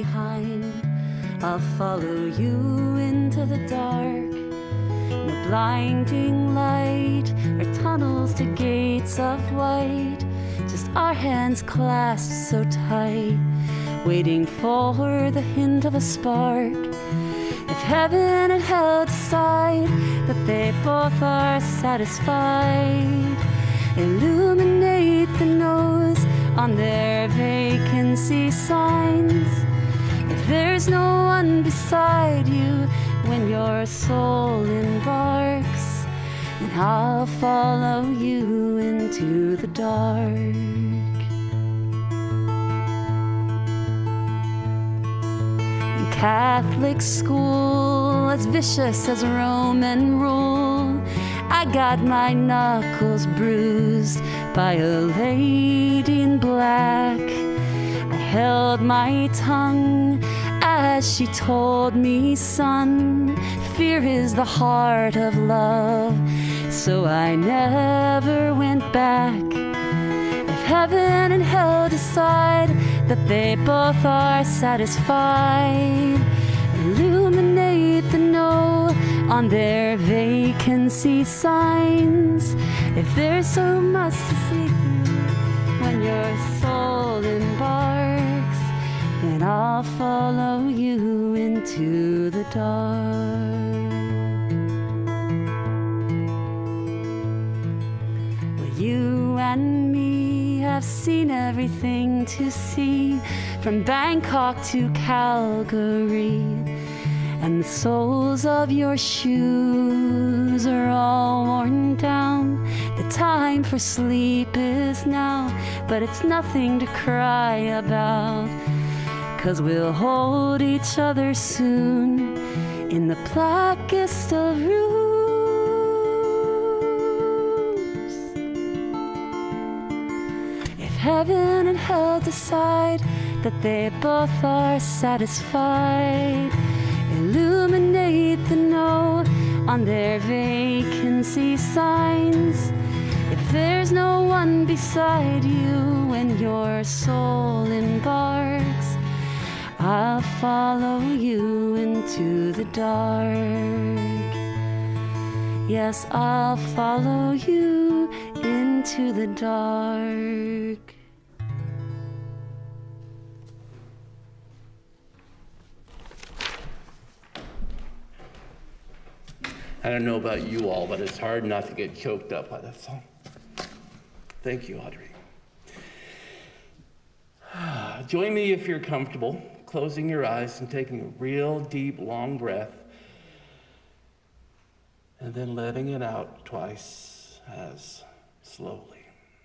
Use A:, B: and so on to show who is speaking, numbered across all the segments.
A: behind. I'll follow you into the dark. No blinding light or tunnels to gates of white. Just our hands clasped so tight, waiting for the hint of a spark. If heaven and hell decide that they both are satisfied, illuminate the nose on their vacancy signs. If there's no one beside you when your soul embarks, then I'll follow you into the dark. In Catholic school, as vicious as Roman rule, I got my knuckles bruised by a lady in black. I held my tongue as she told me, son, fear is the heart of love. So I never went back. If heaven and hell decide that they both are satisfied, illuminate the no on their vacancy signs. If there's so much to see through when your soul embarks, then I'll follow you into the dark. Well, you and me have seen everything to see, from Bangkok to Calgary, and the soles of your shoes are all worn down. The time for sleep is now, but it's nothing to cry about, 'cause we'll hold each other soon in the blackest of rooms. If heaven and hell decide that they both are satisfied, illuminate the no on their vacancy signs. If there's no one beside you when your soul embarks, I'll follow you into the dark. Yes, I'll follow you into the dark.
B: I don't know about you all, but it's hard not to get choked up by that song. Thank you, Audrey. Join me if you're comfortable, closing your eyes and taking a real deep, long breath, and then letting it out twice as slowly.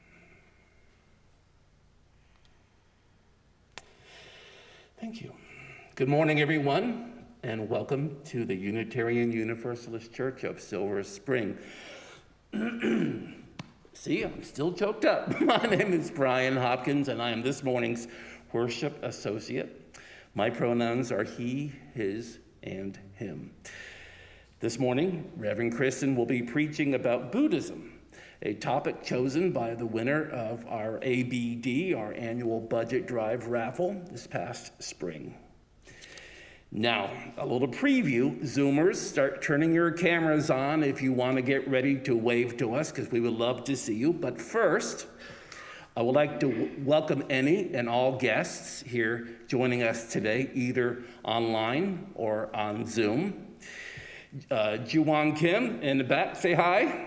B: Thank you. Good morning, everyone, and welcome to the Unitarian Universalist Church of Silver Spring. See, I'm still choked up. My name is Brian Hopkins, and I am this morning's worship associate. My pronouns are he, his, and him. This morning, Reverend Kristin will be preaching about Buddhism, a topic chosen by the winner of our ABD, our annual budget drive raffle, this past spring. Now, a little preview. Zoomers, start turning your cameras on if you want to get ready to wave to us, because we would love to see you. But first, I would like to welcome any and all guests here joining us today, either online or on Zoom. Juwon Kim in the back, say hi.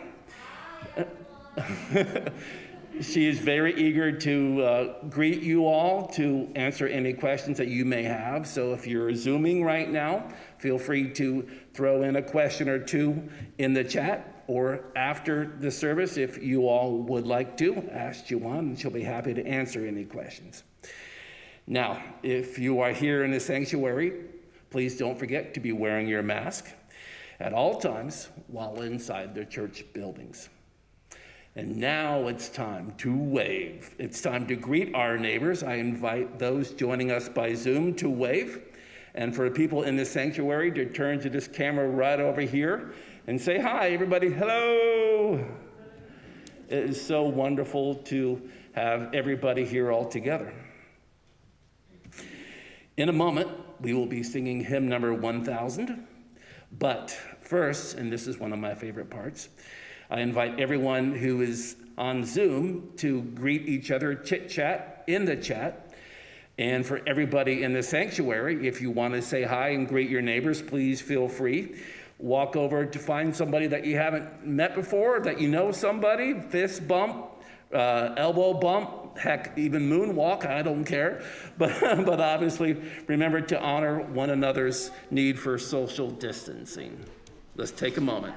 B: She is very eager to greet you all, to answer any questions that you may have. So if you're Zooming right now, feel free to throw in a question or two in the chat, or after the service, if you all would like to, ask Juwon, and she'll be happy to answer any questions. Now, if you are here in the sanctuary, please don't forget to be wearing your mask at all times while inside the church buildings. And now it's time to wave. It's time to greet our neighbors. I invite those joining us by Zoom to wave. And for people in the sanctuary to turn to this camera right over here and say, hi, everybody, hello. It is so wonderful to have everybody here all together. In a moment, we will be singing hymn number 1000. But first, and this is one of my favorite parts, I invite everyone who is on Zoom to greet each other, chit-chat in the chat. And for everybody in the sanctuary, if you want to say hi and greet your neighbors, please feel free. Walk over to find somebody that you haven't met before, that you know somebody, fist bump, elbow bump, heck, even moonwalk, I don't care. But obviously, remember to honor one another's need for social distancing. Let's take a moment.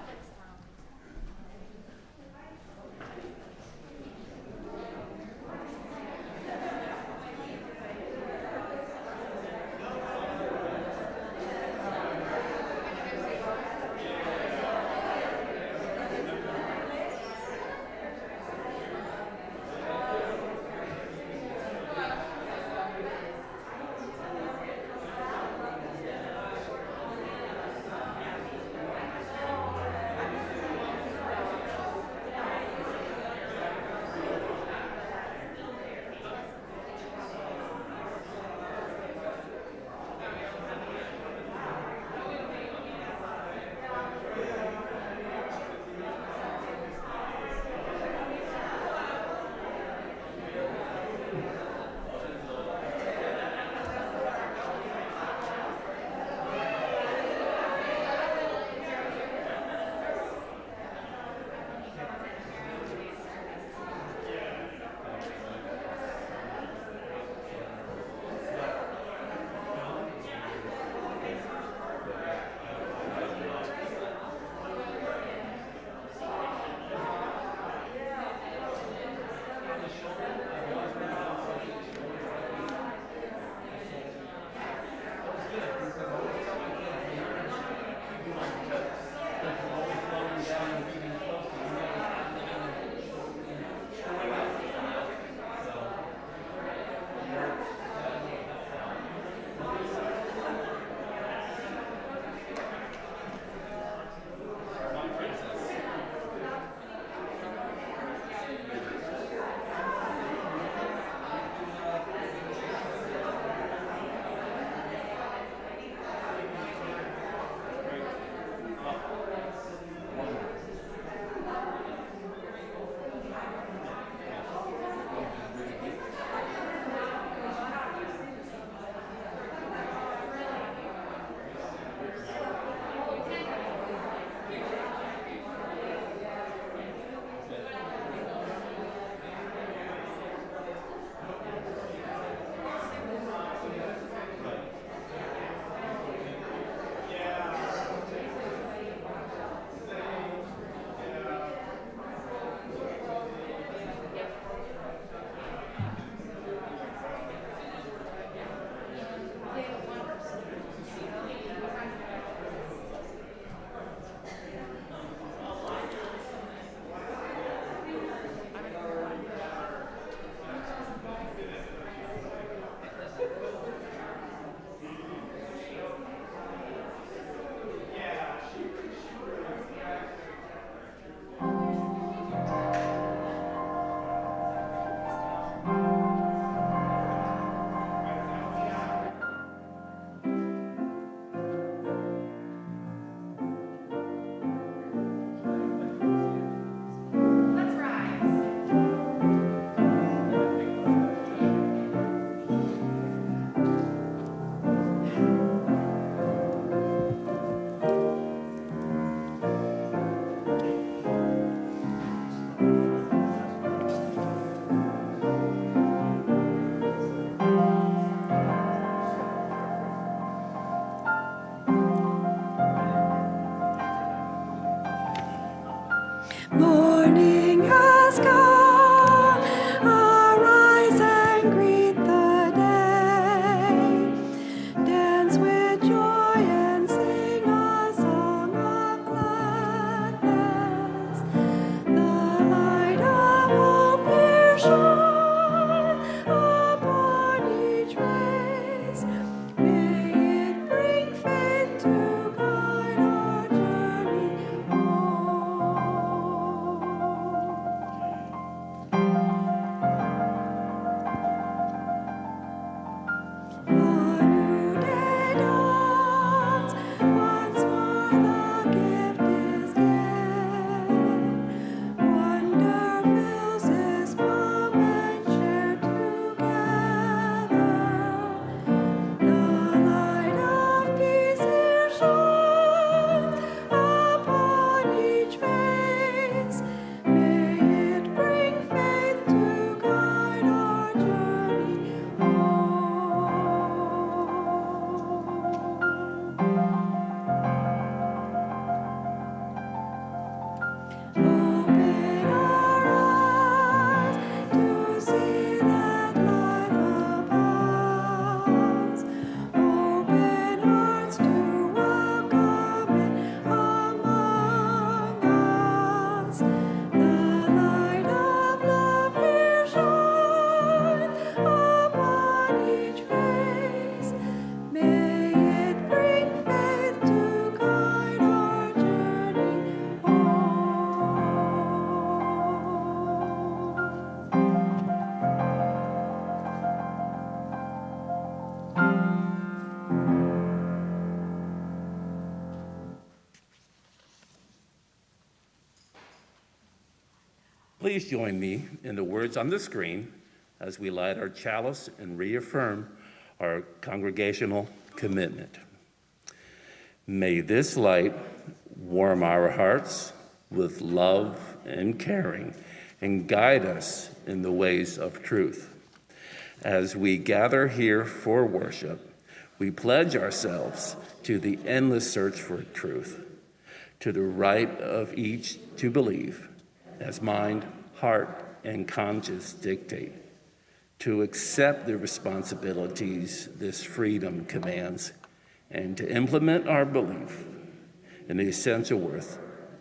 B: please join me in the words on the screen as we light our chalice and reaffirm our congregational commitment. May this light warm our hearts with love and caring and guide us in the ways of truth. As we gather here for worship, we pledge ourselves to the endless search for truth, to the right of each to believe, as mind, heart, and conscience dictate, to accept the responsibilities this freedom commands, and to implement our belief in the essential worth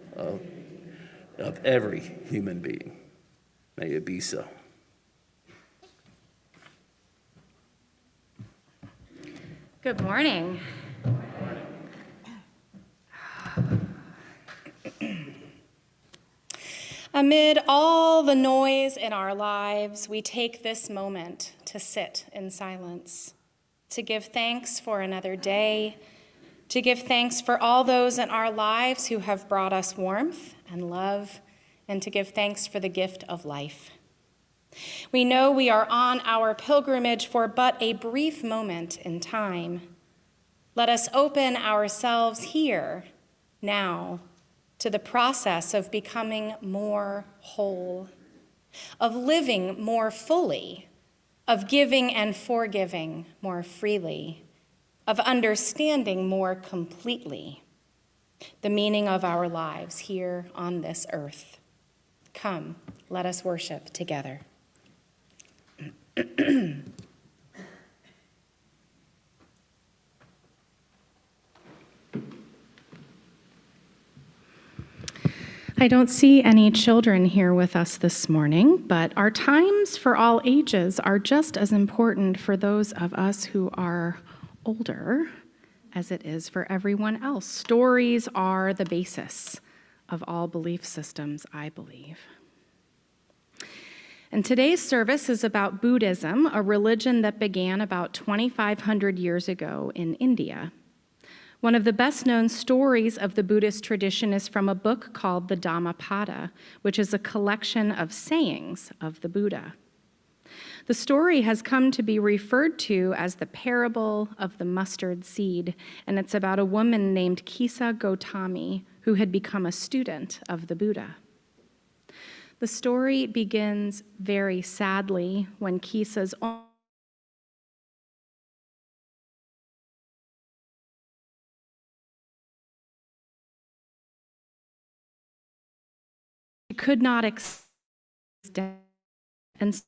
B: of every human being. May it be so.
C: Good morning. Amid all the noise in our lives, we take this moment to sit in silence, to give thanks for another day, to give thanks for all those in our lives who have brought us warmth and love, and to give thanks for the gift of life. We know we are on our pilgrimage for but a brief moment in time. Let us open ourselves here, now, to the process of becoming more whole, of living more fully, of giving and forgiving more freely, of understanding more completely the meaning of our lives here on this earth. Come, let us worship together. I don't see any children here with us this morning, but our times for all ages are just as important for those of us who are older as it is for everyone else. Stories are the basis of all belief systems, I believe. And today's service is about Buddhism, a religion that began about 2,500 years ago in India. One of the best-known stories of the Buddhist tradition is from a book called the Dhammapada, which is a collection of sayings of the Buddha. The story has come to be referred to as the parable of the mustard seed, and it's about a woman named Kisa Gotami who had become a student of the Buddha. The story begins very sadly when Kisa's could not extend, and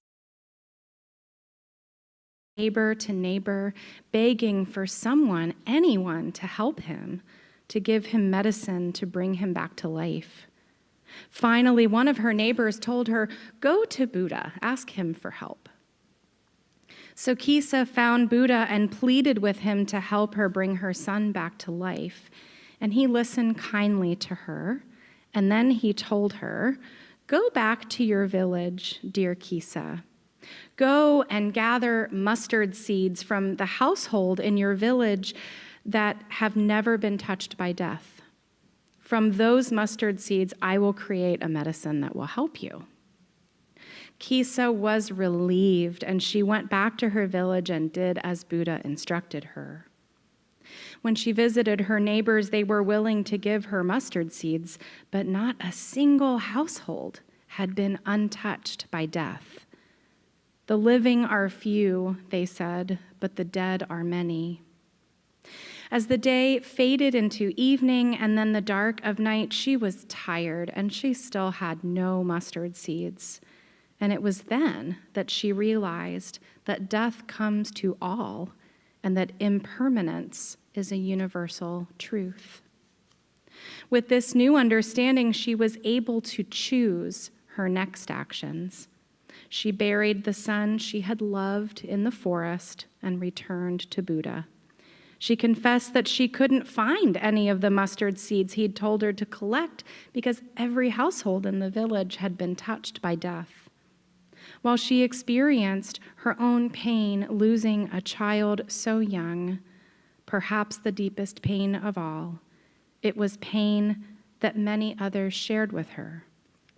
C: neighbor to neighbor, begging for someone, anyone, to help him, to give him medicine to bring him back to life. Finally, one of her neighbors told her, "Go to Buddha, ask him for help." So Kisa found Buddha and pleaded with him to help her bring her son back to life, and he listened kindly to her. And then he told her, "Go back to your village, dear Kisa. Go and gather mustard seeds from the household in your village that have never been touched by death. From those mustard seeds, I will create a medicine that will help you." Kisa was relieved, and she went back to her village and did as Buddha instructed her. When she visited her neighbors, they were willing to give her mustard seeds, but not a single household had been untouched by death. "The living are few," they said, "but the dead are many." As the day faded into evening and then the dark of night, she was tired and she still had no mustard seeds. And it was then that she realized that death comes to all and that impermanence is a universal truth. With this new understanding, she was able to choose her next actions. She buried the son she had loved in the forest and returned to Buddha. She confessed that she couldn't find any of the mustard seeds he'd told her to collect because every household in the village had been touched by death. While she experienced her own pain losing a child so young, perhaps the deepest pain of all, it was pain that many others shared with her.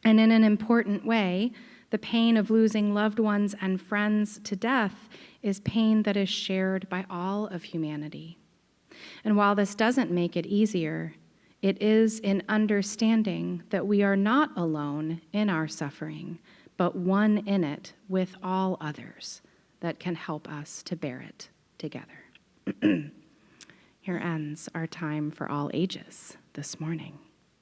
C: And in an important way, the pain of losing loved ones and friends to death is pain that is shared by all of humanity. And while this doesn't make it easier, it is in understanding that we are not alone in our suffering, but one in it with all others that can help us to bear it together. Here ends our time for all ages this morning.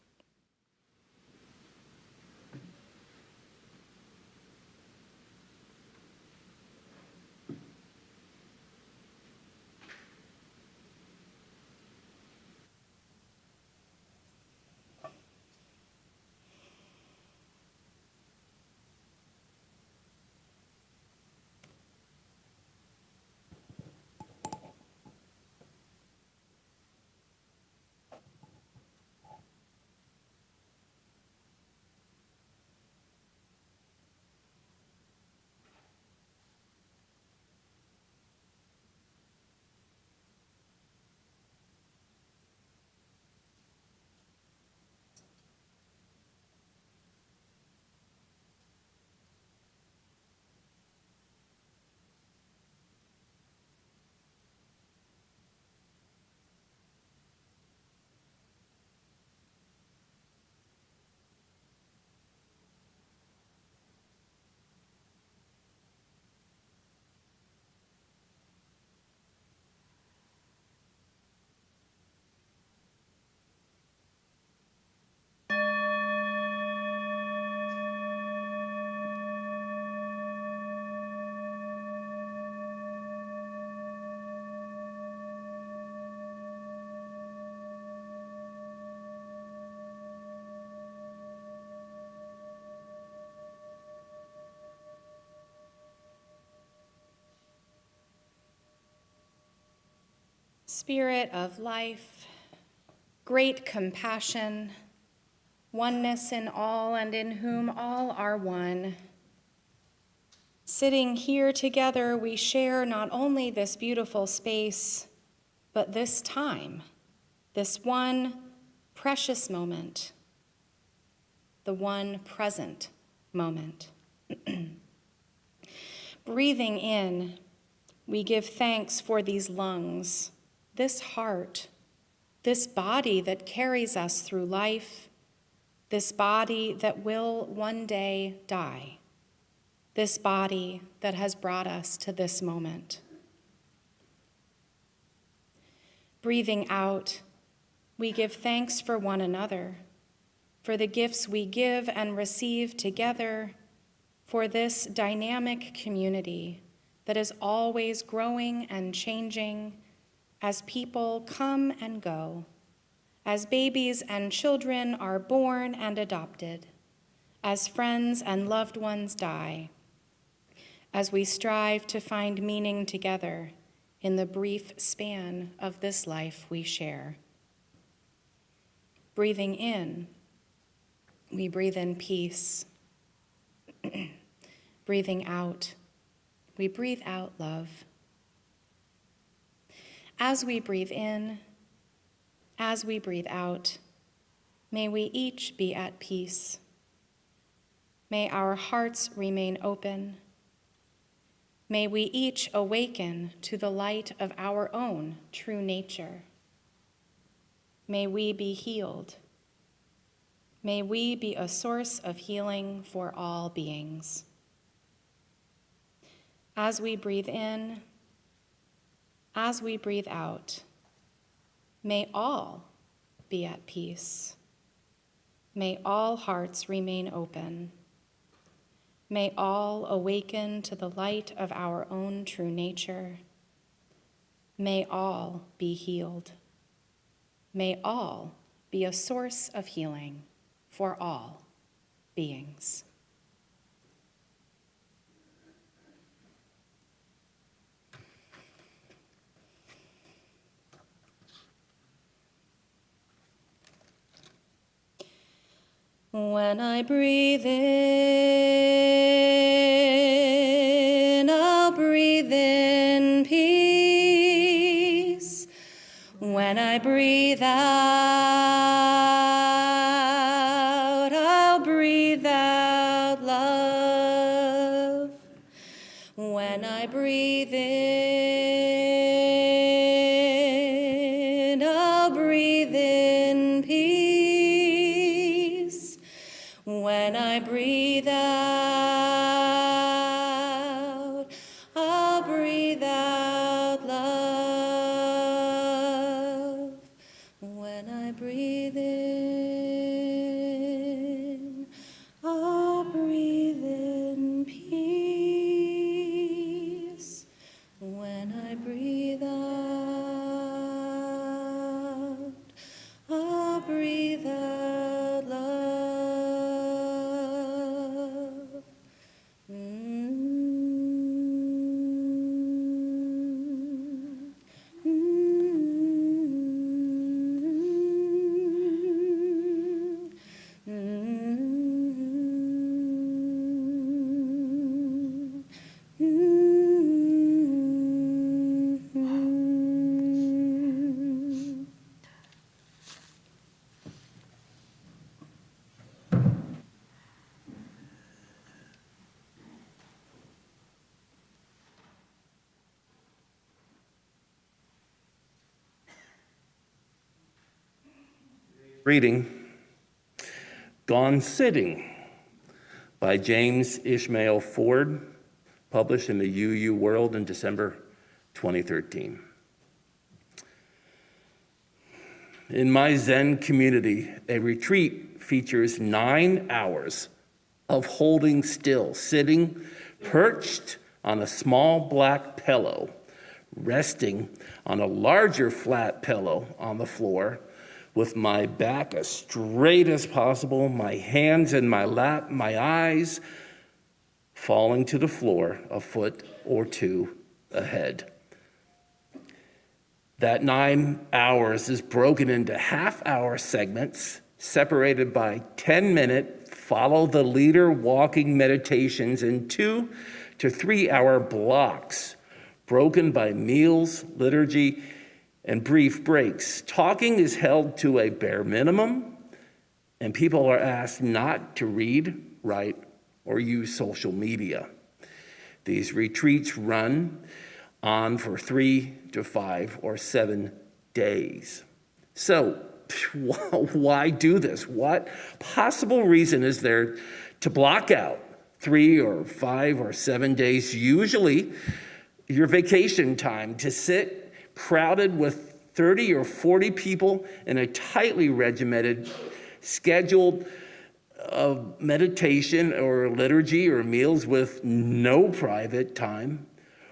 C: Spirit of life, great compassion, oneness in all and in whom all are one. Sitting here together, we share not only this beautiful space, but this time, this one precious moment, the one present moment. Breathing in, we give thanks for these lungs, this heart, this body that carries us through life, this body that will one day die, this body that has brought us to this moment. Breathing out, we give thanks for one another, for the gifts we give and receive together, for this dynamic community that is always growing and changing as people come and go, as babies and children are born and adopted, as friends and loved ones die, as we strive to find meaning together in the brief span of this life we share. Breathing in, we breathe in peace. Breathing out, we breathe out love. As we breathe in, as we breathe out, may we each be at peace. May our hearts remain open. May we each awaken to the light of our own true nature. May we be healed. May we be a source of healing for all beings. As we breathe in, as we breathe out, may all be at peace. May all hearts remain open. May all awaken to the light of our own true nature. May all be healed. May all be a source of healing for all beings. When I breathe in, I'll breathe in peace. When I breathe out, I'll breathe out
A: breathe in, I'll breathe in peace. When I breathe out, I'll breathe out love. When I breathe in, I'll breathe in peace. When I breathe out, I'll breathe out love.
B: Reading, Gone Sitting by James Ishmael Ford, published in the UU World in December 2013. In my Zen community, a retreat features 9 hours of holding still, sitting perched on a small black pillow, resting on a larger flat pillow on the floor, with my back as straight as possible, my hands in my lap, my eyes falling to the floor a foot or two ahead. That 9 hours is broken into half-hour segments separated by 10-minute follow the leader walking meditations in 2 to 3 hour blocks, broken by meals, liturgy, and brief breaks. Talking is held to a bare minimum, and people are asked not to read, write, or use social media. These retreats run on for 3 to 5 or 7 days. So, why do this? What possible reason is there to block out 3 or 5 or 7 days, usually your vacation time, to sit crowded with 30 or 40 people in a tightly regimented, scheduled meditation or liturgy or meals with no private time,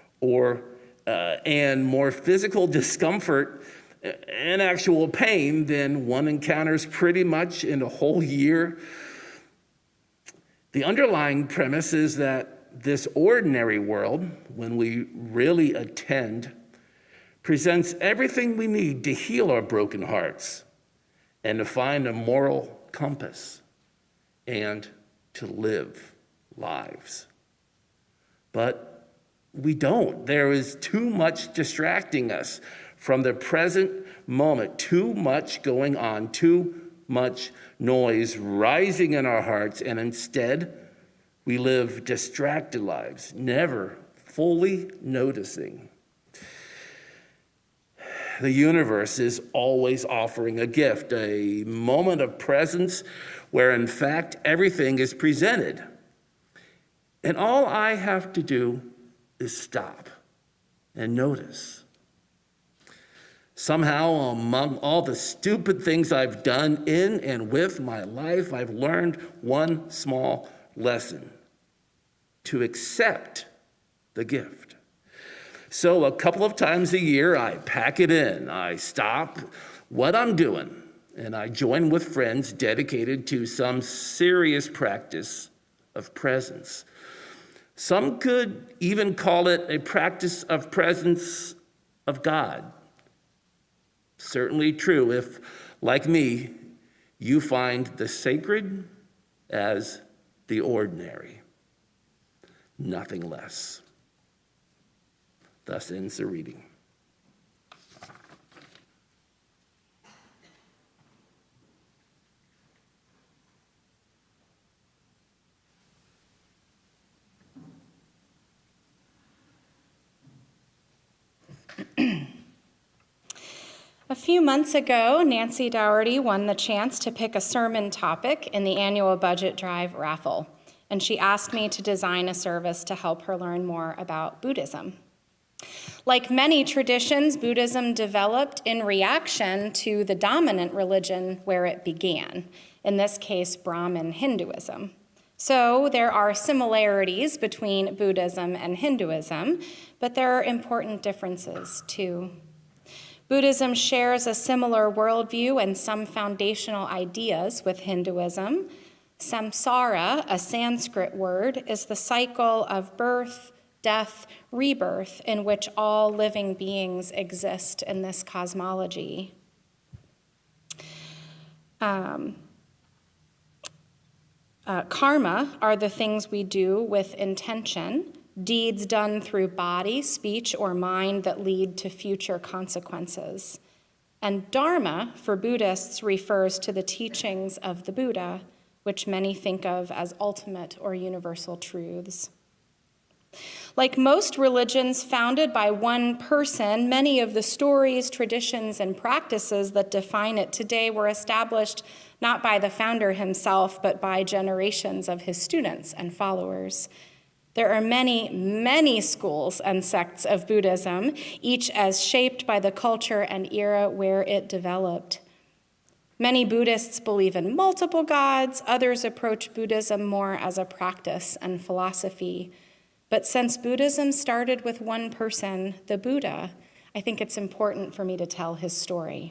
B: and more physical discomfort and actual pain than one encounters pretty much in a whole year? The underlying premise is that this ordinary world, when we really attend, presents everything we need to heal our broken hearts and to find a moral compass and to live lives. But we don't. There is too much distracting us from the present moment, too much going on, too much noise rising in our hearts, and instead we live distracted lives, never fully noticing. The universe is always offering a gift, a moment of presence where in fact everything is presented. And all I have to do is stop and notice. Somehow, among all the stupid things I've done in and with my life, I've learned one small lesson: to accept the gift. So a couple of times a year, I pack it in. I stop what I'm doing, and I join with friends dedicated to some serious practice of presence. Some could even call it a practice of presence of God. Certainly true if, like me, you find the sacred as the ordinary, nothing less. Thus ends the reading.
C: A few months ago, Nancy Dougherty won the chance to pick a sermon topic in the annual budget drive raffle, and she asked me to design a service to help her learn more about Buddhism. Like many traditions, Buddhism developed in reaction to the dominant religion where it began, in this case, Brahmin Hinduism. So there are similarities between Buddhism and Hinduism, but there are important differences too. Buddhism shares a similar worldview and some foundational ideas with Hinduism. Samsara, a Sanskrit word, is the cycle of birth, death, rebirth in which all living beings exist in this cosmology. Karma are the things we do with intention, deeds done through body, speech, or mind that lead to future consequences. And Dharma, for Buddhists, refers to the teachings of the Buddha, which many think of as ultimate or universal truths. Like most religions founded by one person, many of the stories, traditions, and practices that define it today were established not by the founder himself, but by generations of his students and followers. There are many, many schools and sects of Buddhism, each as shaped by the culture and era where it developed. Many Buddhists believe in multiple gods, others approach Buddhism more as a practice and philosophy. But since Buddhism started with one person, the Buddha, I think it's important for me to tell his story.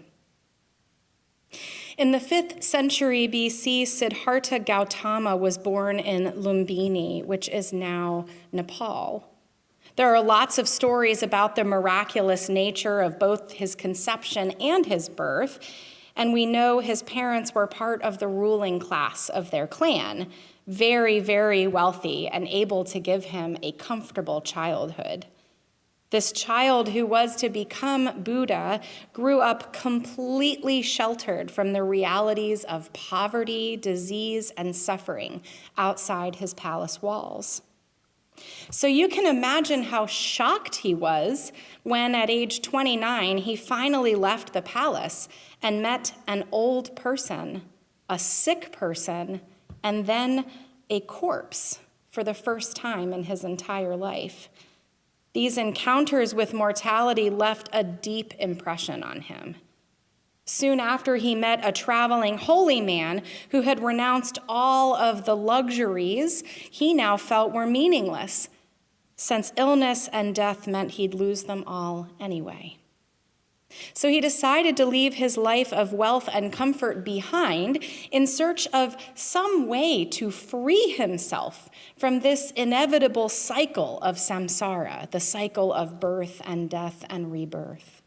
C: In the 5th century BC, Siddhartha Gautama was born in Lumbini, which is now Nepal. There are lots of stories about the miraculous nature of both his conception and his birth, and we know his parents were part of the ruling class of their clan, very, very wealthy and able to give him a comfortable childhood. This child who was to become Buddha grew up completely sheltered from the realities of poverty, disease, and suffering outside his palace walls. So you can imagine how shocked he was when at age 29, he finally left the palace and met an old person, a sick person, and then a corpse for the first time in his entire life. These encounters with mortality left a deep impression on him. Soon after, he met a traveling holy man who had renounced all of the luxuries he now felt were meaningless, since illness and death meant he'd lose them all anyway. So he decided to leave his life of wealth and comfort behind in search of some way to free himself from this inevitable cycle of samsara, the cycle of birth and death and rebirth.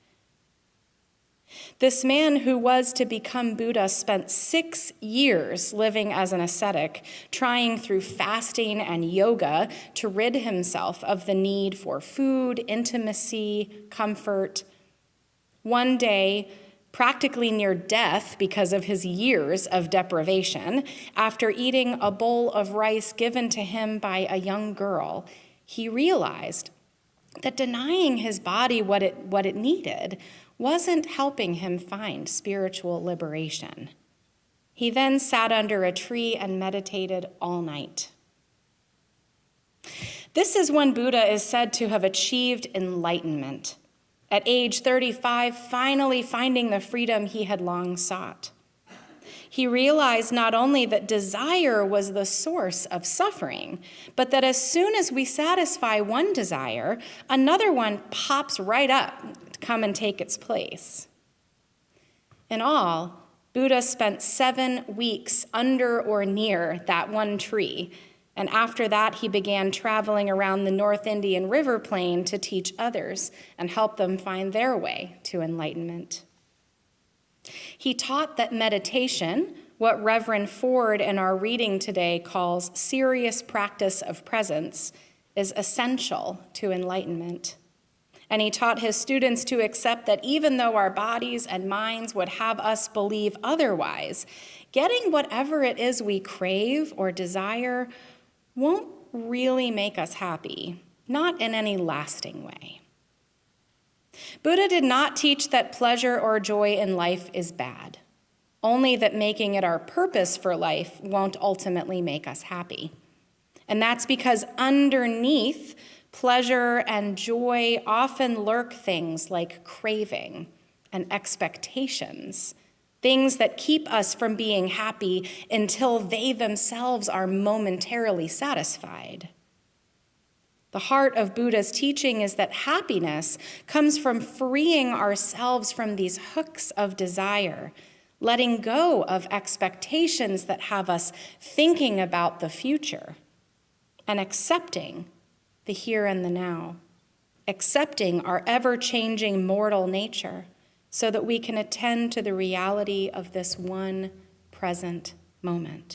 C: This man who was to become Buddha spent 6 years living as an ascetic, trying through fasting and yoga to rid himself of the need for food, intimacy, comfort. One day, practically near death because of his years of deprivation, after eating a bowl of rice given to him by a young girl, he realized that denying his body what it needed wasn't helping him find spiritual liberation. He then sat under a tree and meditated all night. This is when Buddha is said to have achieved enlightenment. At age 35, finally finding the freedom he had long sought. He realized not only that desire was the source of suffering, but that as soon as we satisfy one desire, another one pops right up to come and take its place. In all, Buddha spent 7 weeks under or near that one tree, and after that, he began traveling around the North Indian River Plain to teach others and help them find their way to enlightenment. He taught that meditation, what Reverend Ford in our reading today calls serious practice of presence, is essential to enlightenment. And he taught his students to accept that even though our bodies and minds would have us believe otherwise, getting whatever it is we crave or desire won't really make us happy, not in any lasting way. Buddha did not teach that pleasure or joy in life is bad, only that making it our purpose for life won't ultimately make us happy. And that's because underneath pleasure and joy often lurk things like craving and expectations, things that keep us from being happy until they themselves are momentarily satisfied. The heart of Buddha's teaching is that happiness comes from freeing ourselves from these hooks of desire, letting go of expectations that have us thinking about the future, and accepting the here and the now, accepting our ever-changing mortal nature so that we can attend to the reality of this one present moment.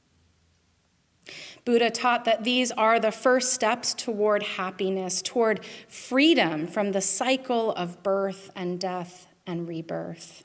C: Buddha taught that these are the first steps toward happiness, toward freedom from the cycle of birth and death and rebirth.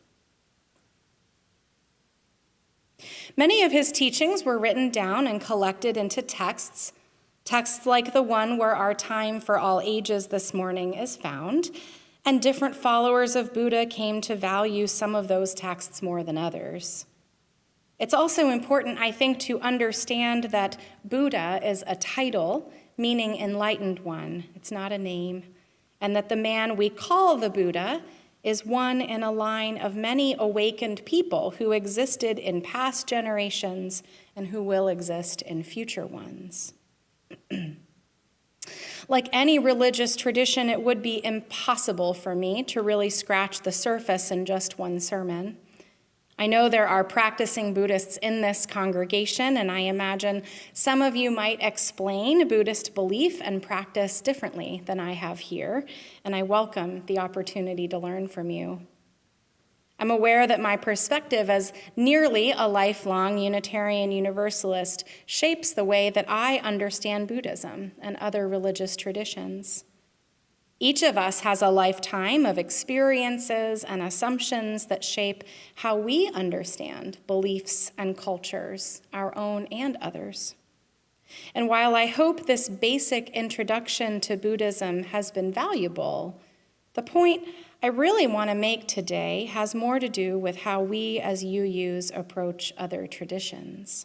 C: Many of his teachings were written down and collected into texts like the one where our time for all ages this morning is found, and different followers of Buddha came to value some of those texts more than others. It's also important, I think, to understand that Buddha is a title, meaning enlightened one. It's not a name. And that the man we call the Buddha is one in a line of many awakened people who existed in past generations and who will exist in future ones. Like any religious tradition, it would be impossible for me to really scratch the surface in just one sermon. I know there are practicing Buddhists in this congregation, and I imagine some of you might explain Buddhist belief and practice differently than I have here, and I welcome the opportunity to learn from you. I'm aware that my perspective as nearly a lifelong Unitarian Universalist shapes the way that I understand Buddhism and other religious traditions. Each of us has a lifetime of experiences and assumptions that shape how we understand beliefs and cultures, our own and others. And while I hope this basic introduction to Buddhism has been valuable, the point I really want to make today has more to do with how we as UUs approach other traditions.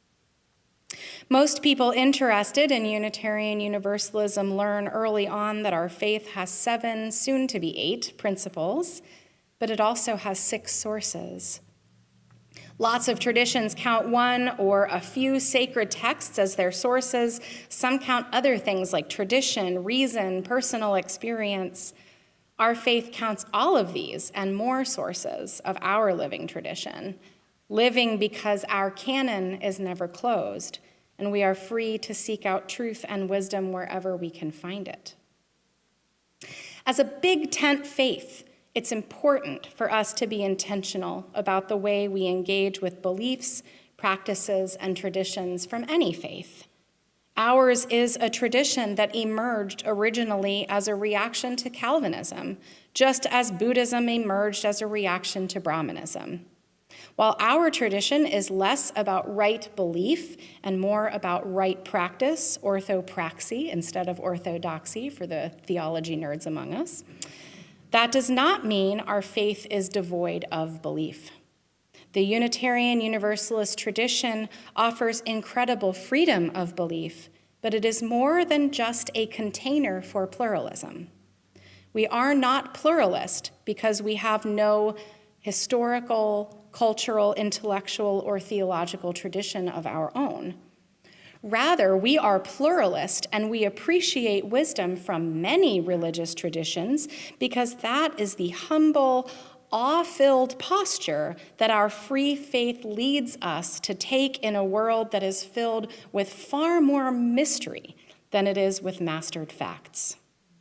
C: Most people interested in Unitarian Universalism learn early on that our faith has 7, soon to be 8, principles, but it also has 6 sources. Lots of traditions count one or a few sacred texts as their sources. Some count other things like tradition, reason, personal experience. Our faith counts all of these and more sources of our living tradition, living because our canon is never closed, and we are free to seek out truth and wisdom wherever we can find it. As a big tent faith, it's important for us to be intentional about the way we engage with beliefs, practices, and traditions from any faith. Ours is a tradition that emerged originally as a reaction to Calvinism, just as Buddhism emerged as a reaction to Brahmanism. While our tradition is less about right belief and more about right practice, orthopraxy instead of orthodoxy for the theology nerds among us, that does not mean our faith is devoid of belief. The Unitarian Universalist tradition offers incredible freedom of belief, but it is more than just a container for pluralism. We are not pluralist because we have no historical, cultural, intellectual, or theological tradition of our own. Rather, we are pluralist and we appreciate wisdom from many religious traditions because that is the humble, awe-filled posture that our free faith leads us to take in a world that is filled with far more mystery than it is with mastered facts.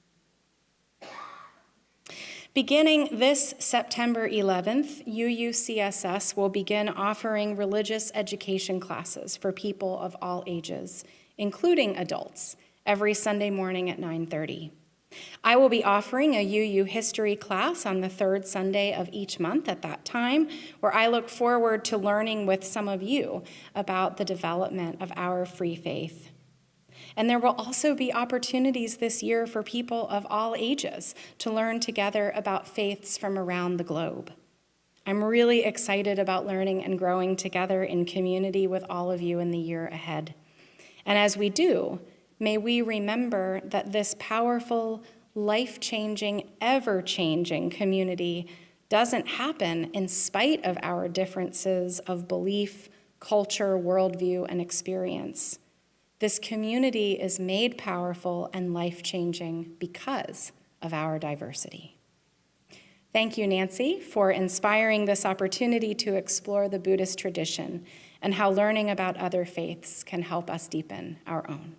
C: Beginning this September 11th, UUCSS will begin offering religious education classes for people of all ages, including adults, every Sunday morning at 9:30. I will be offering a UU history class on the 3rd Sunday of each month at that time, where I look forward to learning with some of you about the development of our free faith. And there will also be opportunities this year for people of all ages to learn together about faiths from around the globe. I'm really excited about learning and growing together in community with all of you in the year ahead. And as we do, may we remember that this powerful, life-changing, ever-changing community doesn't happen in spite of our differences of belief, culture, worldview, and experience. This community is made powerful and life-changing because of our diversity. Thank you, Nancy, for inspiring this opportunity to explore the Buddhist tradition and how learning about other faiths can help us deepen our own.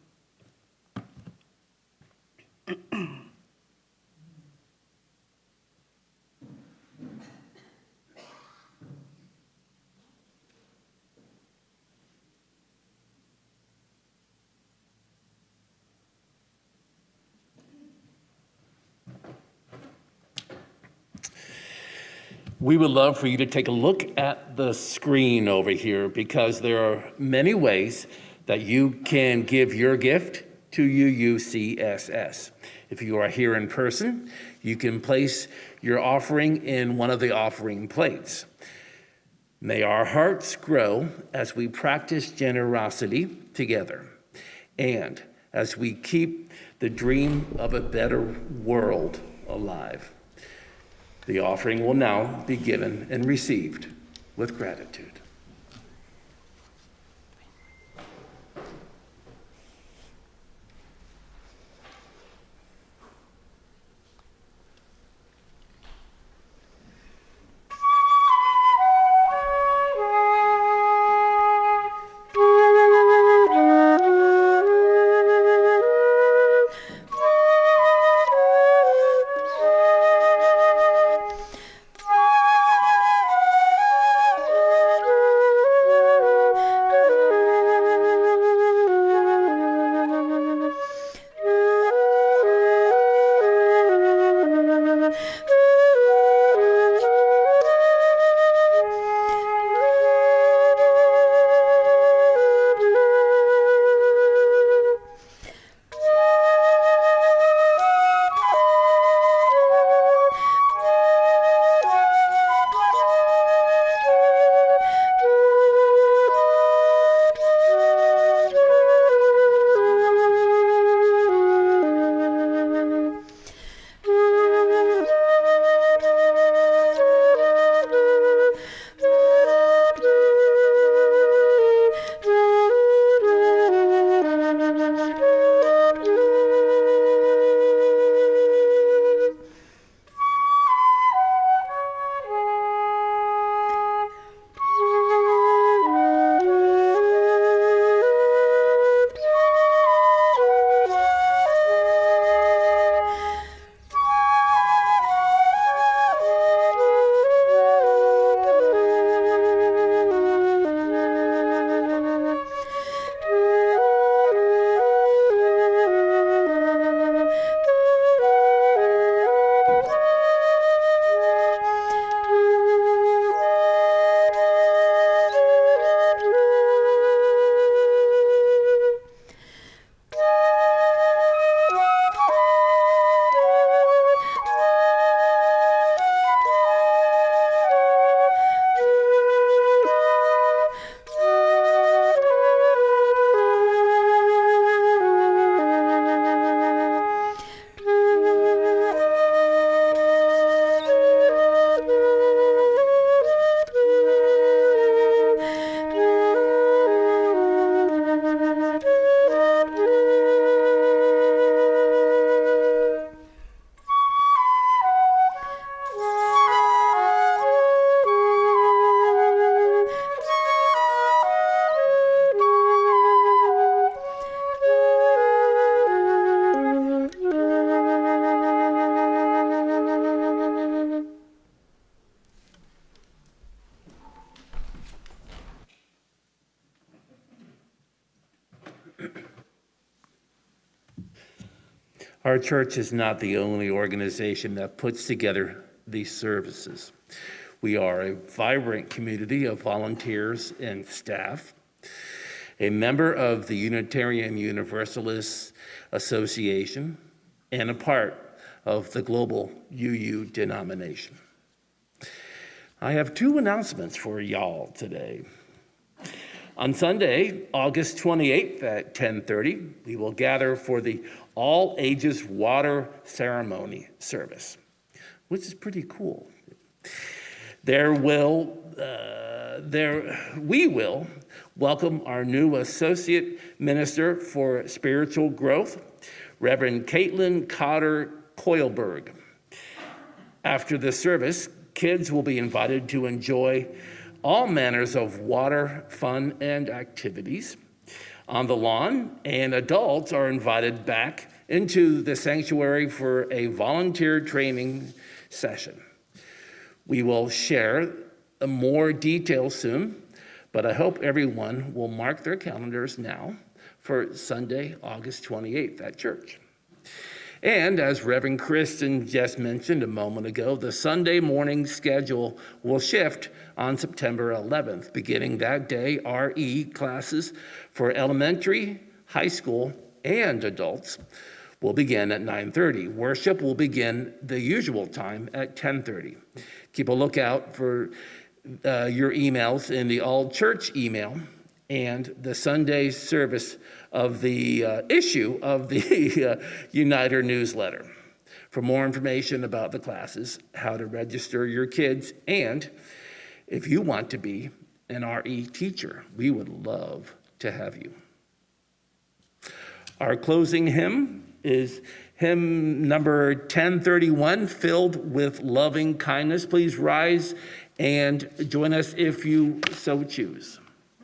B: We would love for you to take a look at the screen over here because there are many ways that you can give your gift to UUCSS. If you are here in person, you can place your offering in one of the offering plates. May our hearts grow as we practice generosity together and as we keep the dream of a better world alive. The offering will now be given and received with gratitude. Our church is not the only organization that puts together these services. We are a vibrant community of volunteers and staff. a member of the Unitarian Universalist Association, and a part of the global UU denomination. I have two announcements for y'all today. On Sunday, August 28th at 10:30, we will gather for the all ages water ceremony service, which is pretty cool. We will welcome our new Associate Minister for Spiritual Growth, Reverend Caitlin Cotter Coylberg. After the service, kids will be invited to enjoy all manners of water, fun, and activities on the lawn, and adults are invited back into the sanctuary for a volunteer training session. We will share more details soon, but I hope everyone will mark their calendars now for Sunday, August 28th at church. And as Reverend Kristin just mentioned a moment ago, the Sunday morning schedule will shift on September 11th. Beginning that day, RE classes for elementary, high school, and adults will begin at 9:30. Worship will begin the usual time at 10:30. Keep a lookout for your emails in the all church email and the Sunday service of the issue of the Uniter newsletter. For more information about the classes, how to register your kids, and if you want to be an RE teacher, we would love to have you. Our closing hymn is hymn number 1031, Filled with Loving Kindness. Please rise and join us if you so choose.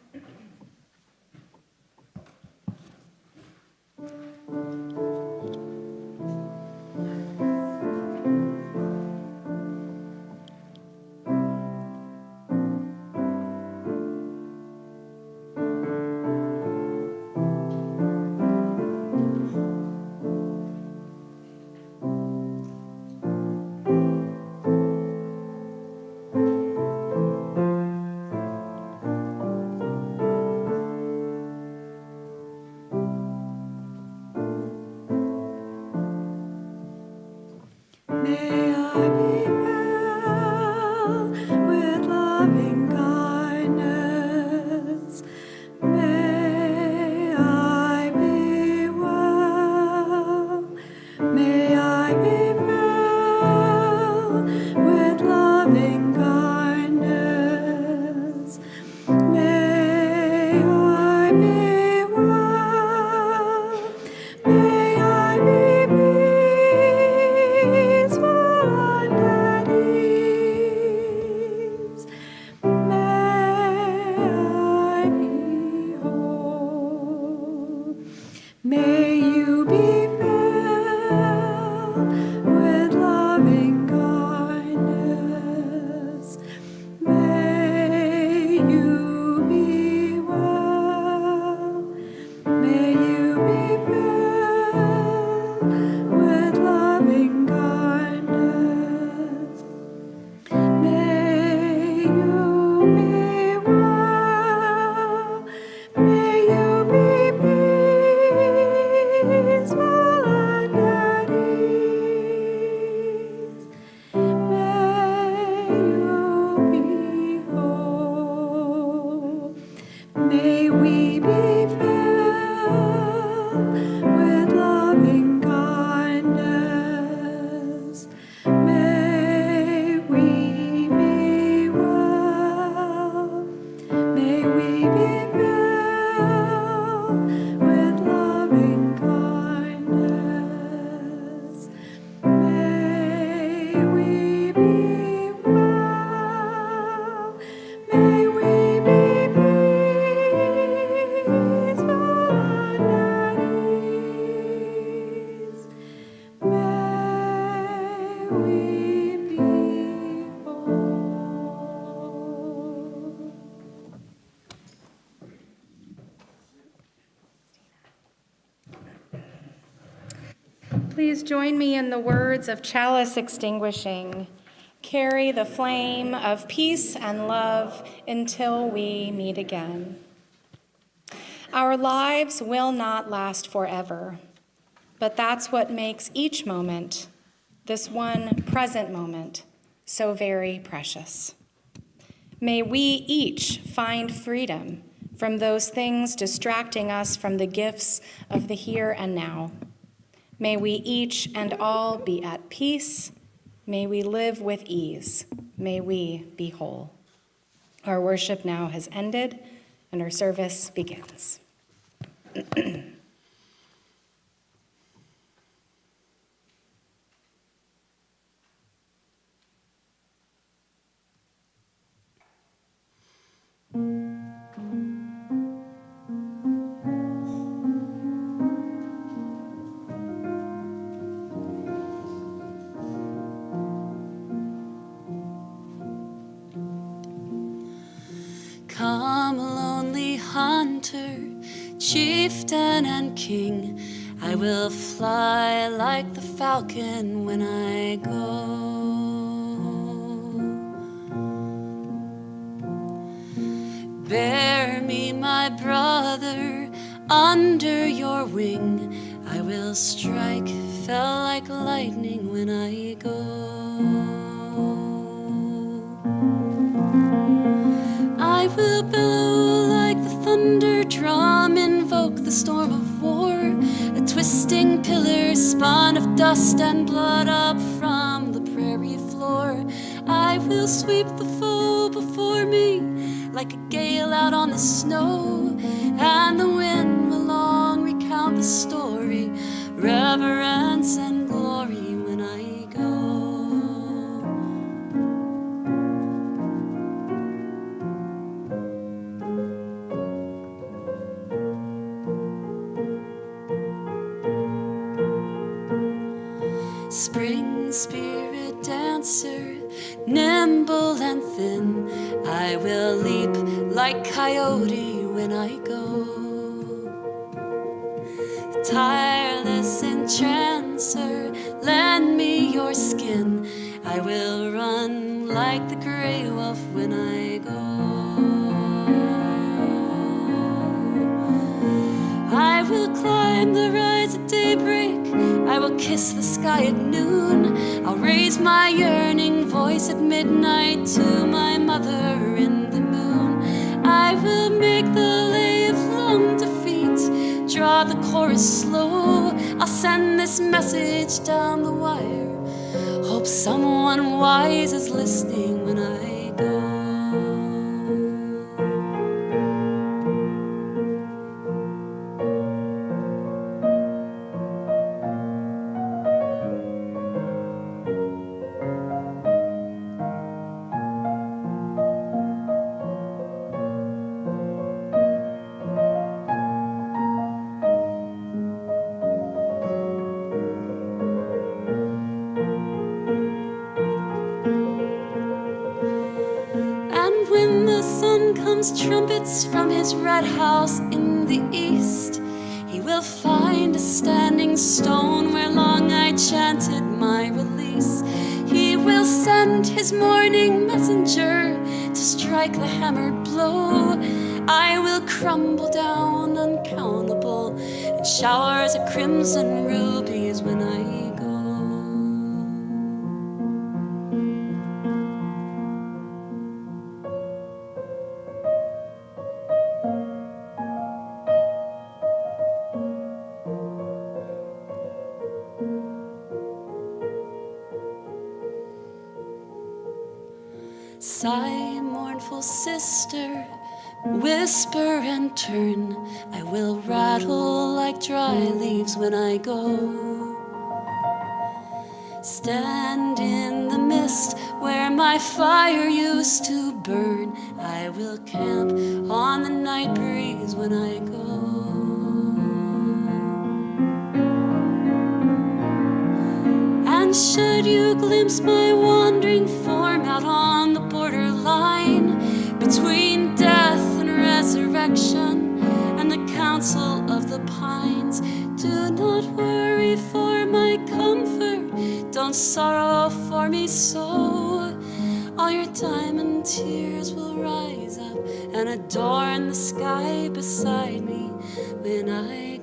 C: Please join me in the words of chalice extinguishing. Carry the flame of peace and love until we meet again. Our lives will not last forever, but that's what makes each moment, this one present moment, so very precious. May we each find freedom from those things distracting us from the gifts of the here and now. May we each and all be at peace. May we live with ease. May we be whole. Our worship now has ended, and our service begins.
A: Come, lonely hunter, chieftain and king, I will fly like the falcon when I go. Bear me, my brother, under your wing, I will strike, fell like lightning when I go. I will bellow like the thunder drum, invoke the storm of war, a twisting pillar spun of dust and blood up from the prairie floor. I will sweep the foe before me like a gale out on the snow, and the wind will long recount the story, reverence and glory when I go. Spring spirit dancer, nimble and thin, I will leap like coyote when I go. Tireless entrancer, lend me your skin, I will run like the gray wolf when I go. I will climb the rise at daybreak, I will kiss the sky at noon, I'll raise my yearning voice at midnight to my mother in the moon. I will make the lay of long defeat, draw the chorus slow, I'll send this message down the wire, hope someone wise is listening when I go. Trumpets from his red house in the east, he will find a standing stone where long I chanted my release. He will send his morning messenger to strike the hammered blow. I will crumble down uncountable in showers of crimson rubies when I go. Sigh, mournful sister, whisper and turn, I will rattle like dry leaves when I go. Stand in the mist where my fire used to burn, I will camp on the night breeze when I go. And should you glimpse my wandering form out on the borderline between death and resurrection and the council of the pines, do not worry for my comfort, don't sorrow for me so. All your diamond tears will rise up and a door in the sky beside me when I